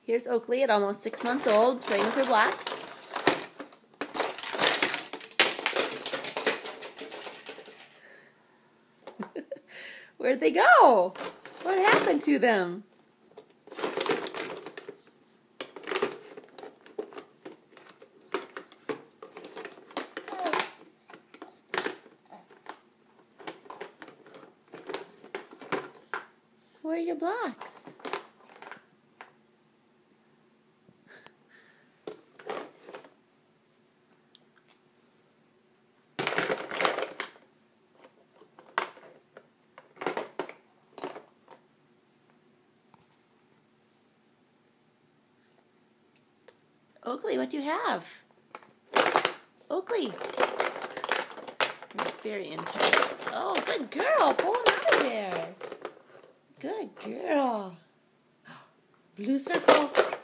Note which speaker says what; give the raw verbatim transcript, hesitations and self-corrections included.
Speaker 1: Here's Oakley at almost six months old, playing with her blocks. Where'd they go? What happened to them? Where are your blocks? Oakley, what do you have? Oakley. You're very intense. Oh, good girl. Pull him out of there. Good girl. Blue circle.